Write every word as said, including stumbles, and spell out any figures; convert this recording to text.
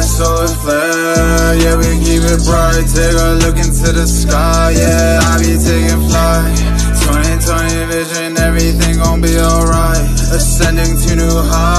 solar flare, yeah, we keep it bright. Take a look into the sky, yeah, I be taking flight. Twenty twenty vision, everything gon' be alright. Ascending to new heights.